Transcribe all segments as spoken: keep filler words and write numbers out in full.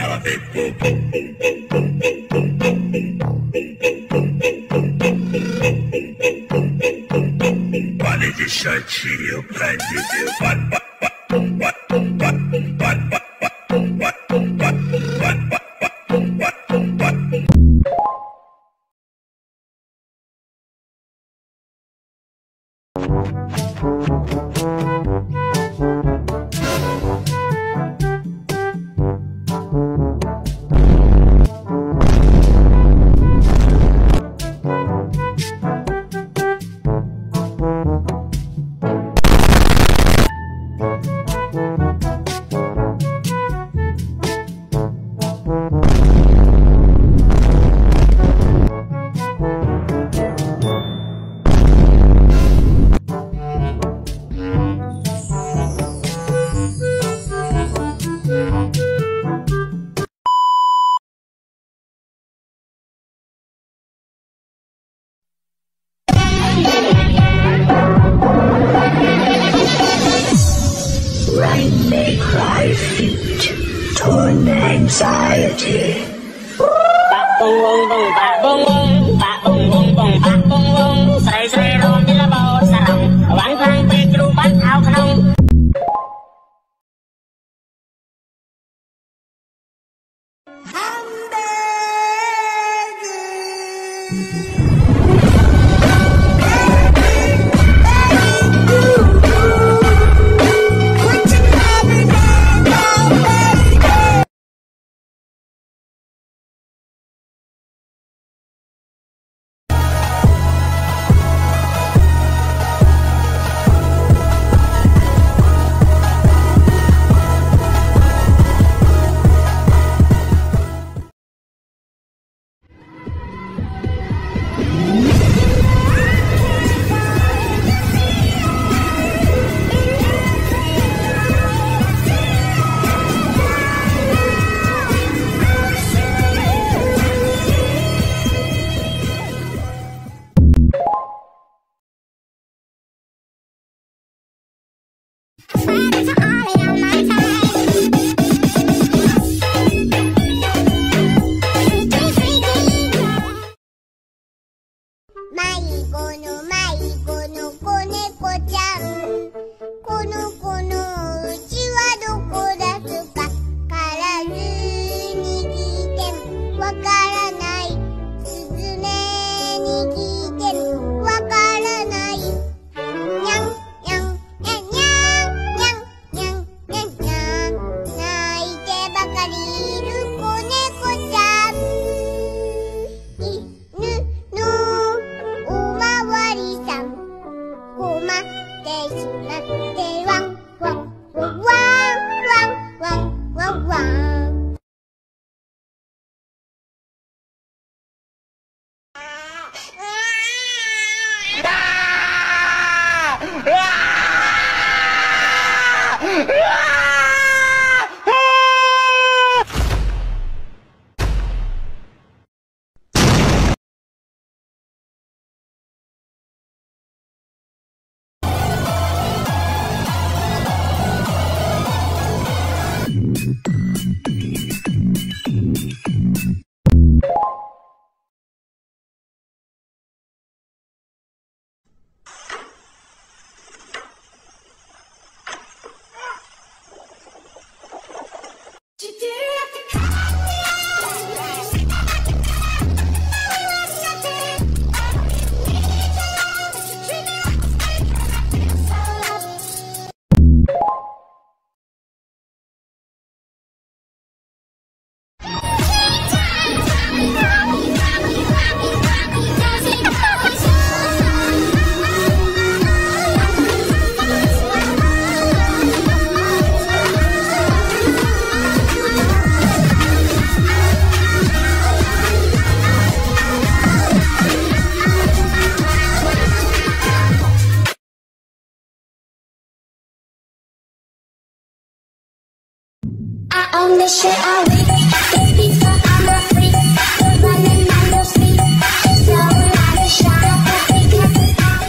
on the shit I read. Baby, so I'm a freak. We're running on the street. So loud and shout, because I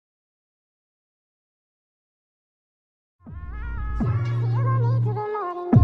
feel the need to the morning.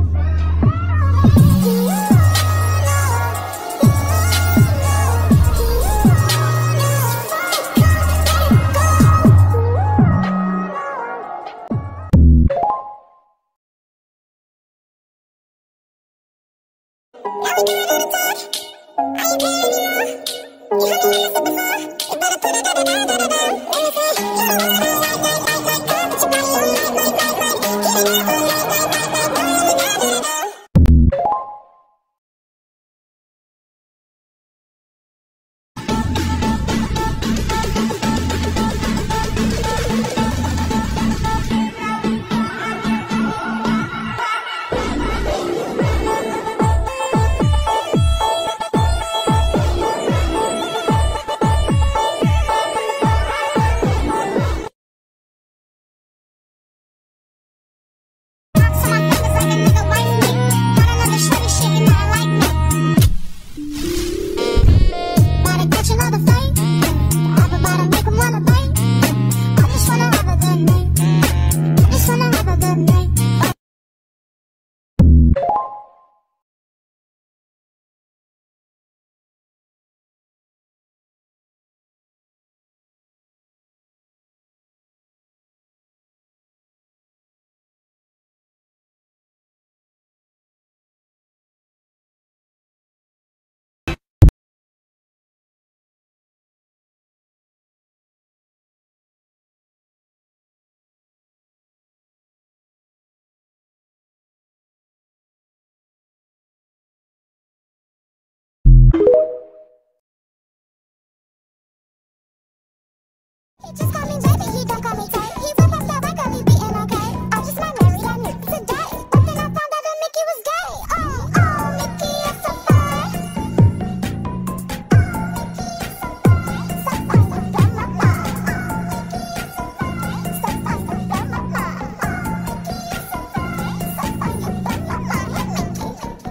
He just call me baby, he don't call me Tay. He rap my style like a me beating okay. I just might marry that nigga today. But then I found out that Mickey was gay. Oh, oh, Mickey is so fine. So fine, you blow my mind. So fine, you blow my mind. So fine, you blow my mind. Mickey.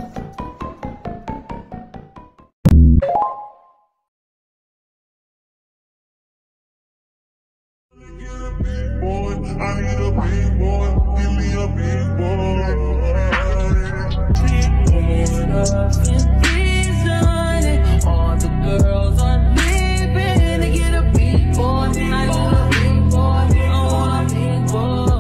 Boy, I need a big boy, give me a big boy. All the girls are leaving to get a big boy. I want a big boy, I want a big boy.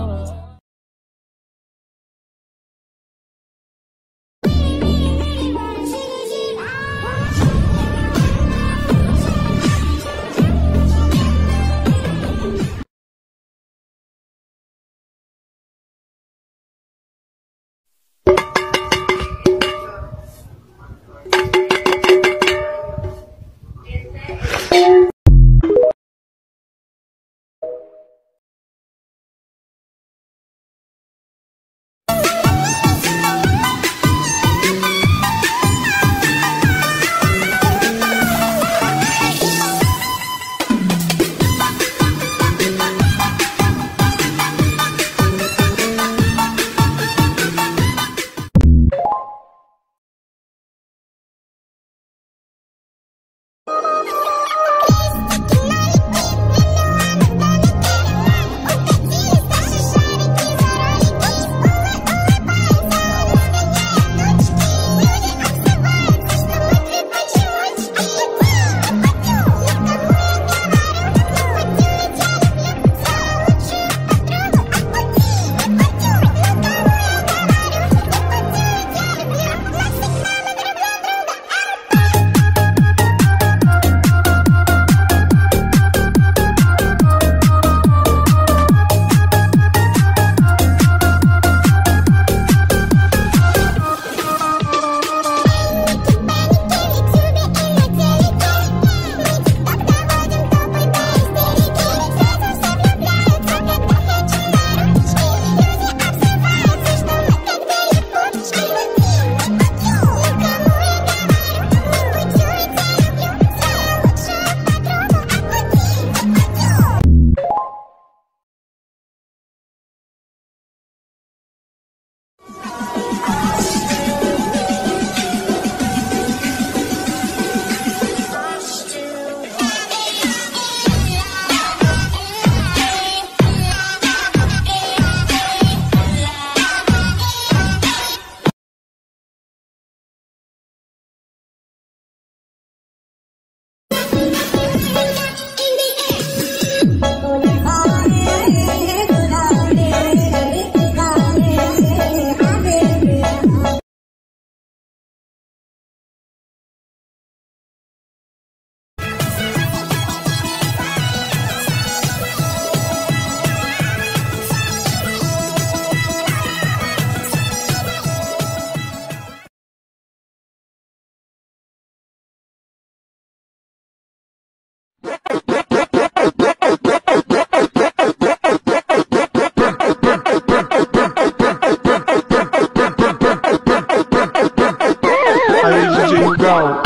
go.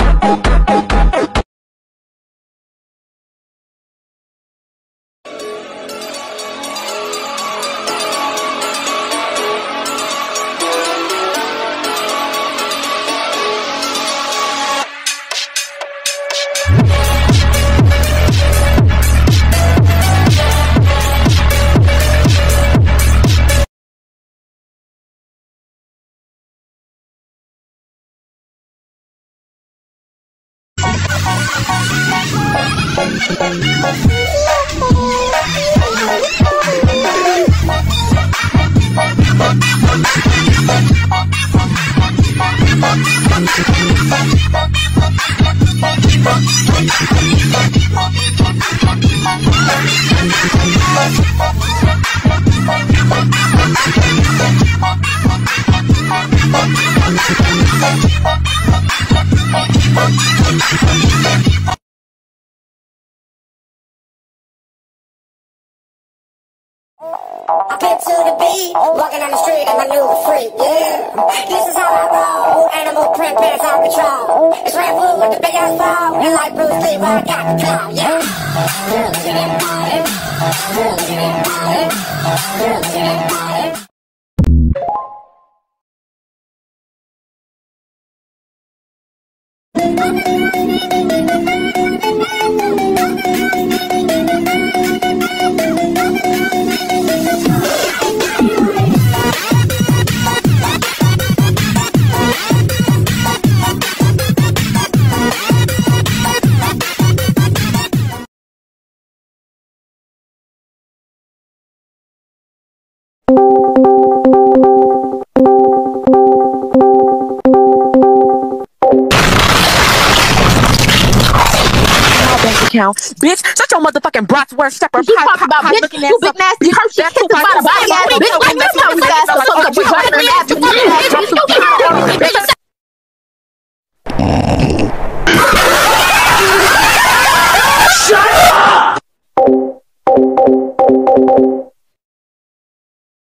I pimp to the beat, walking down the street and my new freak, yeah. This is how I roll, animal print pants out control. It's Red Bull with the big ass ball, and like Bruce Lee, well, I got the claw, yeah. Girl, look at that body. Girl, look at that body. Girl, look at that body. Account. Bitch, shut your motherfucking bratwurst stepper. You talk about bitch, looking you big nasty hurt shit, kiss the bottom body ass bitch. Like that's how we ass to suck up your butt and ass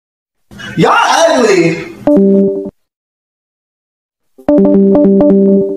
Y'all ugly.